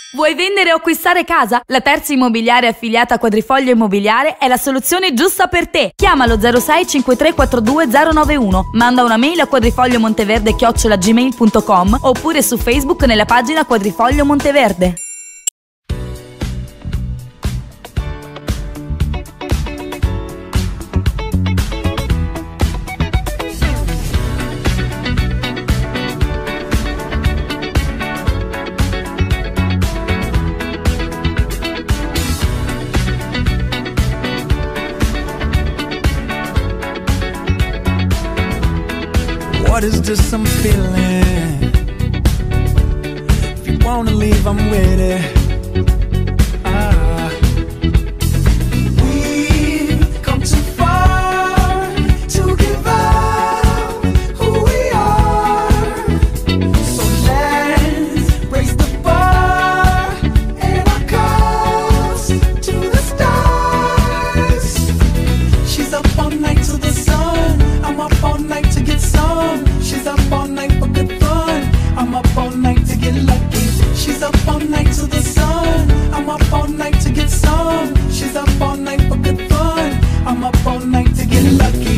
Vuoi vendere o acquistare casa? La Terza Immobiliare affiliata a Quadrifoglio Immobiliare è la soluzione giusta per te. Chiamalo 06 5342 091, manda una mail a quadrifogliomonteverde@gmail.com oppure su Facebook nella pagina Quadrifoglio Monteverde. What is this I'm feeling? If you wanna leave, I'm with it. We've come too far to give up who we are. So let's raise the bar and our cups to the stars. She's up all night to the sun, I'm up all night to get some. She's up all night for good fun, I'm up all night to get lucky. She's up all night to the sun, I'm up all night to get some. She's up all night for good fun, I'm up all night to get lucky.